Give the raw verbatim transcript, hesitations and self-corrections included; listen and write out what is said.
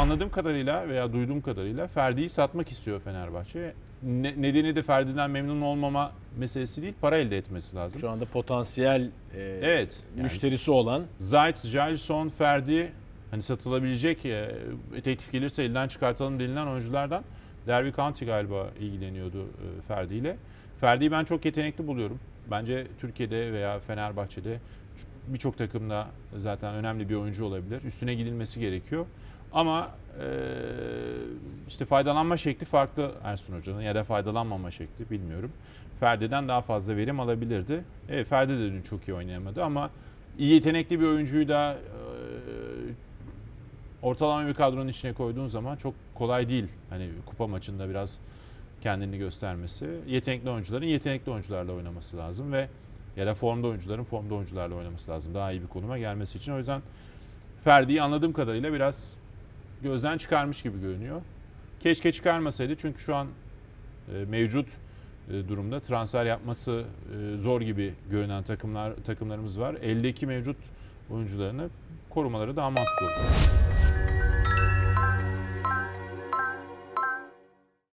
anladığım kadarıyla veya duyduğum kadarıyla Ferdi'yi satmak istiyor Fenerbahçe. Ne, nedeni de Ferdi'den memnun olmama meselesi değil, para elde etmesi lazım. Şu anda potansiyel e, evet, yani müşterisi olan Zayt, Jailson, Ferdi hani satılabilecek, e, teklif gelirse elden çıkartalım denilen oyunculardan. Derby County galiba ilgileniyordu e, Ferdi ile. Ferdi'yi ben çok yetenekli buluyorum. Bence Türkiye'de veya Fenerbahçe'de birçok takımda zaten önemli bir oyuncu olabilir. Üstüne gidilmesi gerekiyor. Ama e, işte faydalanma şekli farklı Ersun Hoca'nın, ya da faydalanmama şekli bilmiyorum. Ferdi'den daha fazla verim alabilirdi. Evet, Ferdi de dün çok iyi oynayamadı ama iyi yetenekli bir oyuncuyu da e, ortalama bir kadronun içine koyduğun zaman çok kolay değil. Hani kupa maçında biraz kendini göstermesi. Yetenekli oyuncuların yetenekli oyuncularla oynaması lazım ve ya da formda oyuncuların formda oyuncularla oynaması lazım. Daha iyi bir konuma gelmesi için. O yüzden Ferdi'yi anladığım kadarıyla biraz gözden çıkarmış gibi görünüyor. Keşke çıkarmasaydı, çünkü şu an e, mevcut e, durumda transfer yapması e, zor gibi görünen takımlar takımlarımız var. Eldeki mevcut oyuncularını korumaları daha mantıklı olur.